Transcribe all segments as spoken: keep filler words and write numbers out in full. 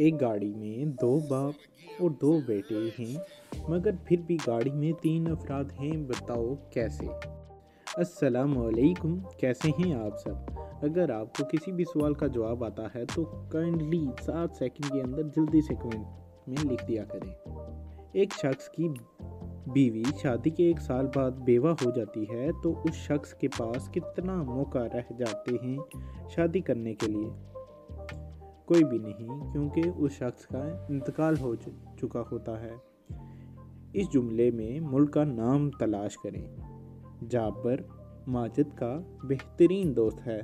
एक गाड़ी में दो बाप और दो बेटे हैं, मगर फिर भी गाड़ी में तीन अफराद हैं, बताओ कैसे। अस्सलाम वालेकुम, कैसे हैं आप सब। अगर आपको किसी भी सवाल का जवाब आता है तो काइंडली सात सेकंड के अंदर जल्दी से कमेंट में लिख दिया करें। एक शख्स की बीवी शादी के एक साल बाद बेवा हो जाती है तो उस शख्स के पास कितना मौका रह जाते हैं शादी करने के लिए। कोई भी नहीं, क्योंकि उस शख्स का इंतकाल हो चुका होता है। इस जुमले में मुल्क का नाम तलाश करें। जाबर माजिद का बेहतरीन दोस्त है।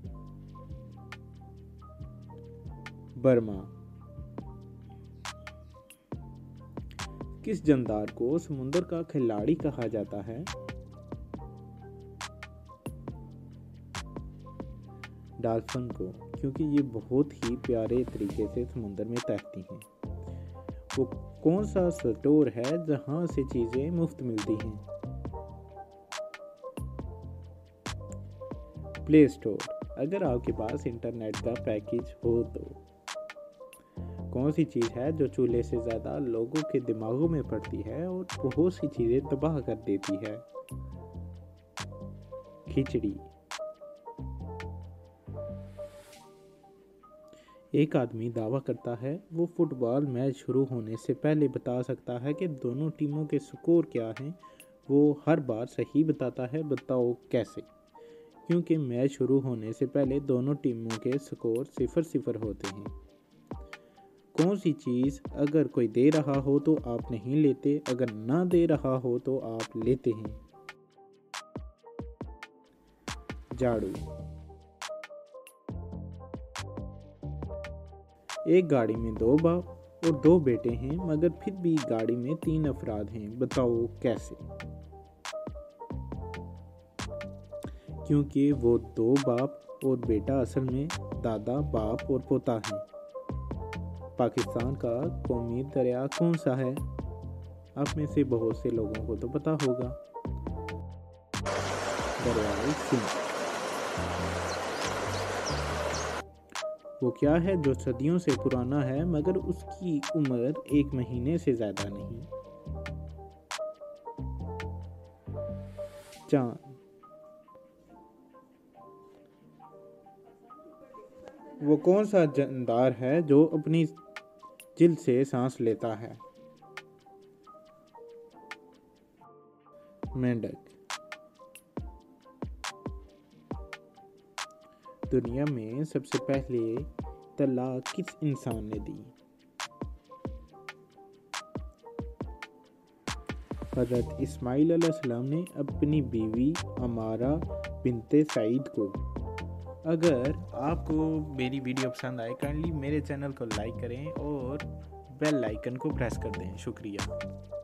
बर्मा। किस जानदार को समुद्र का खिलाड़ी कहा जाता है। डॉल्फिन को, क्योंकि ये बहुत ही प्यारे तरीके से समुद्र में तैरती हैं। वो कौन सा स्टोर है जहां से चीजें मुफ्त मिलती हैं। Play store. अगर आपके पास इंटरनेट का पैकेज हो तो कौन सी चीज है जो चूल्हे से ज्यादा लोगों के दिमागों में पड़ती है और बहुत सी चीजें तबाह कर देती है। खिचड़ी। एक आदमी दावा करता है वो फुटबॉल मैच शुरू होने से पहले बता सकता है कि दोनों टीमों के स्कोर क्या हैं। वो हर बार सही बताता है, बताओ कैसे। क्योंकि मैच शुरू होने से पहले दोनों टीमों के स्कोर सिफर सिफर होते हैं। कौन सी चीज़ अगर कोई दे रहा हो तो आप नहीं लेते, अगर ना दे रहा हो तो आप लेते हैं। झाड़ू। एक गाड़ी में दो बाप और दो बेटे हैं, मगर फिर भी गाड़ी में तीन अफराद हैं, बताओ कैसे। क्योंकि वो दो बाप और बेटा असल में दादा, बाप और पोता हैं। पाकिस्तान का कौमी दरिया कौन सा है। आप में से बहुत से लोगों को तो पता होगा, दरियाए सिंध। वो क्या है जो सदियों से पुराना है मगर उसकी उम्र एक महीने से ज्यादा नहीं। चांद। वो कौन सा जानदार है जो अपनी जिल्द से सांस लेता है। मेंढक। दुनिया में सबसे पहले तलाक किस इंसान ने दी। हज़रत इस्माइल अलैहिस्सलाम ने अपनी बीवी अमारा बिनते सईद को। अगर आपको मेरी वीडियो पसंद आए काइंडली मेरे चैनल को लाइक करें और बेल आइकन को प्रेस कर दें। शुक्रिया।